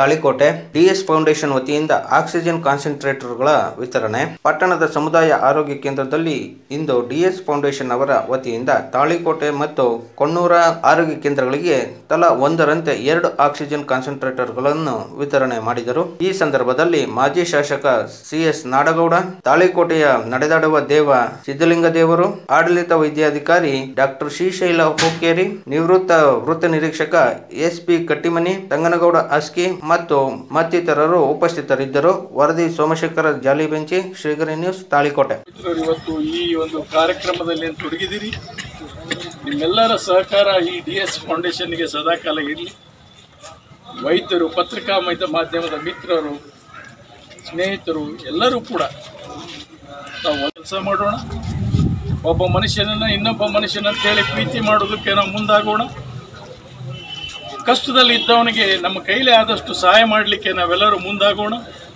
Talikote DS foundation ವತಿಯಿಂದ oxygen ಕಾನ್ಸಂಟ್ರೇಟರ್ಗಳ ವಿತರಣೆ. ಪಟ್ಟಣದ ಸಮುದಾಯ ಆರೋಗ್ಯ ಕೇಂದ್ರದಲ್ಲಿ ಇಂದು ಡಿಎಸ್ ಫೌಂಡೇಶನ್ ಅವರ ವತಿಯಿಂದ ತಾಳಿಕೋಟೆ ಮತ್ತು ಕೊಣ್ಣೂರ ಆರೋಗ್ಯ ಕೇಂದ್ರಗಳಿಗೆ ತಲಾ ಒಂದರಂತೆ 2 ಆಕ್ಸಿಜನ್ ಕಾನ್ಸಂಟ್ರೇಟರ್ಗಳನ್ನು ವಿತರಣೆ ಮಾಡಿದರು. ಈ ಸಂದರ್ಭದಲ್ಲಿ ಮಾಜಿ ಶಾಸಕ ಸಿಎಸ್ ನಾಡಗೌಡ, ತಾಳಿಕೋಟೆಯ ನಡೆದಾಡುವ ದೇವ ಸಿದ್ದಲಿಂಗ ದೇವರು, ಆಡಳಿತ ವೈದ್ಯಾಧಿಕಾರಿ ಡಾಕ್ಟರ್ ಶ್ರೀಶೈಲ ಹೋಕೇರಿ, ನಿವೃತ್ತ ವೃತ್ತ ನಿರೀಕ್ಷಕ ಎಸ್ಪಿ ಕಟ್ಟಿಮನಿ, ತಂಗನಗೌಡ ಅಸ್ಕಿ ಮತ್ತು ಮತ್ತಿತರರು ಉಪಸ್ಥಿತರಿದ್ದರು. ವರದಿ ಸೋಮಶೇಖರ ಜಾಲಿಬೆಂಚಿ, ಶ್ರೀಗರಿ ನ್ಯೂಸ್, ತಾಳಿಕೋಟೆ. ಇವತ್ತು ಈ ಒಂದು ಕಾರ್ಯಕ್ರಮದಲ್ಲಿ ತೊಡಗಿದಿರಿ. ನಿಮ್ಮೆಲ್ಲರ ಸಹಕಾರ ಈ ಡಿಎಸ್ ಫೌಂಡೇಶನ್ಗೆ ಸದಾಕಾಲ ಇರಲಿ. ವೈದ್ಯರು, ಪತ್ರಿಕಾ ಮಾಧ್ಯಮದ ಮಿತ್ರರು, ಸ್ನೇಹಿತರು ಎಲ್ಲರೂ ಕೂಡ ನಾವು ಕೆಲಸ ಮಾಡೋಣ. ಒಬ್ಬ ಮನುಷ್ಯನನ್ನು ಇನ್ನೊಬ್ಬ ಮನುಷ್ಯನಂತ ಹೇಳಿ ಪ್ರೀತಿ ಮಾಡೋದಕ್ಕೆ ನಾವು ಮುಂದಾಗೋಣ. ಕಷ್ಟದಲ್ಲಿ ಇದ್ದವನಿಗೆ ನಮ್ಮ ಕೈಲಿ ಆದಷ್ಟು ಸಹಾಯ ಮಾಡಲಿಕ್ಕೆ ನಾವೆಲ್ಲರೂ ಮುಂದಾಗೋಣ.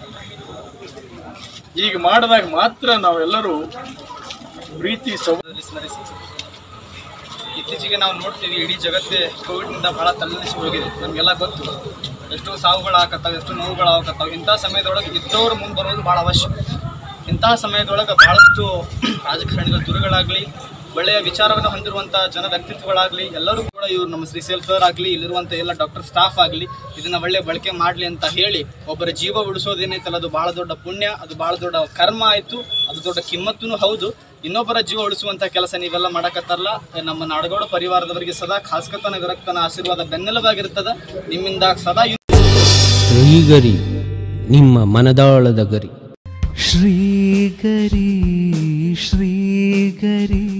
ಈಗ ಮಾಡಿದಾಗ ಮಾತ್ರ ನಾವೆಲ್ಲರೂ ಪ್ರೀತಿ ಸ್ಮರಿಸಿ. ಇತ್ತೀಚೆಗೆ ನಾವು ನೋಡ್ತೀವಿ, ಇಡೀ ಜಗತ್ತೇ ಕೋವಿಡ್ನಿಂದ ಬಹಳ ತಲ್ಲಣಿಸಿ ಹೋಗಿದೆ. ನಮಗೆಲ್ಲ ಗೊತ್ತು, ಎಷ್ಟೋ ಸಾವುಗಳಾಗತ್ತಾವೆ, ಎಷ್ಟು ನೋವುಗಳಾಗತ್ತಾವೆ. ಇಂಥ ಸಮಯದೊಳಗೆ ಇದ್ದವರು ಮುಂದೆ ಬರೋದು ಭಾಳ ಅವಶ್ಯ. ಇಂತಹ ಸಮಯದೊಳಗೆ ಬಹಳಷ್ಟು ರಾಜಕಾರಣಿಗಳ ದುರ್ಗಳಾಗಲಿ, ಒಳ್ಳೆಯ ವಿಚಾರವನ್ನು ಹೊಂದಿರುವಂಥ ಜನ ವ್ಯಕ್ತಿತ್ವಗಳಾಗಲಿ ಎಲ್ಲರೂ ಕೂಡ ಇವರು ನಮ್ಮ ಶ್ರೀಶೈಲ್ ಸರ್ ಆಗಲಿ, ಇಲ್ಲಿರುವಂಥ ಎಲ್ಲ ಡಾಕ್ಟರ್ ಸ್ಟಾಫ್ ಆಗಲಿ ಇದನ್ನು ಒಳ್ಳೆ ಬಳಕೆ ಮಾಡಲಿ ಅಂತ ಹೇಳಿ ಒಬ್ಬರ ಜೀವ ಉಳಿಸೋದೇನೈತಲ್ಲ ಅದು ಭಾಳ ದೊಡ್ಡ ಪುಣ್ಯ, ಅದು ಭಾಳ ದೊಡ್ಡ ಕರ್ಮ ಆಯಿತು, ಅದು ದೊಡ್ಡ ಕಿಮ್ಮತ್ತೂ ಹೌದು. ಇನ್ನೊಬ್ಬರ ಜೀವ ಉಳಿಸುವಂಥ ಕೆಲಸ ನೀವೆಲ್ಲ ಮಾಡಕತ್ತಾರಲ್ಲ, ನಮ್ಮ ನಾಡಗೌಡ ಪರಿವಾರದವರಿಗೆ ಸದಾ ಖಾಸಕತನ ವಿರಕ್ತನ ಆಶೀರ್ವಾದ ಬೆನ್ನೆಲುಬಾಗಿರ್ತದೆ. ನಿಮ್ಮಿಂದ ಸದಾ ಶ್ರೀಗರಿ, ನಿಮ್ಮ ಮನದಾಳದ ಗರಿ. ಶ್ರೀಗರಿ ಶ್ರೀಗರಿ